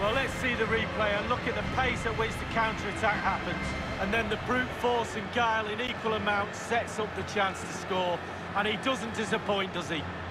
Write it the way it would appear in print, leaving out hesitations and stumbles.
Well, let's see the replay and look at the pace at which the counter-attack happens. And then the brute force and guile in equal amounts sets up the chance to score. And he doesn't disappoint, does he?